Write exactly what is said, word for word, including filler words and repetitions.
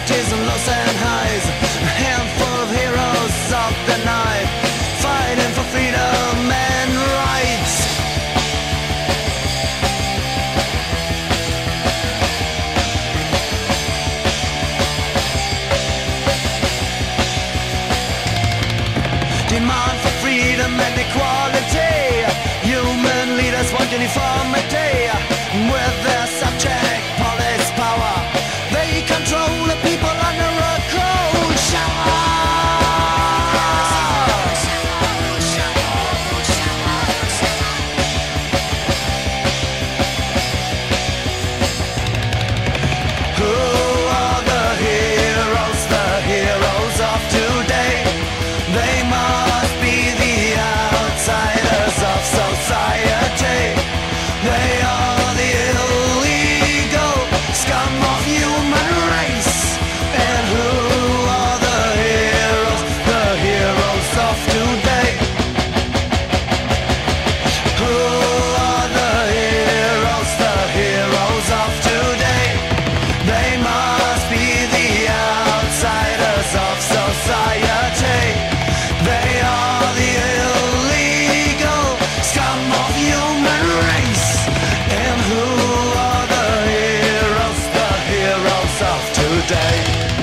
casualties and loss and highs. A handful of heroes of the night, fighting for freedom and rights. Demand for freedom and equality. Human leaders want uniformity. With their subject police power, they control the people under a cold shower. Who are the heroes, the heroes of today? They must be the outsiders of society. They are the illegal scum of human race. And who are the heroes, the heroes of today? Who are the heroes, the heroes of today? They must be the outsiders of society. They are the illegal scum of human race. And who are the heroes, the heroes of today?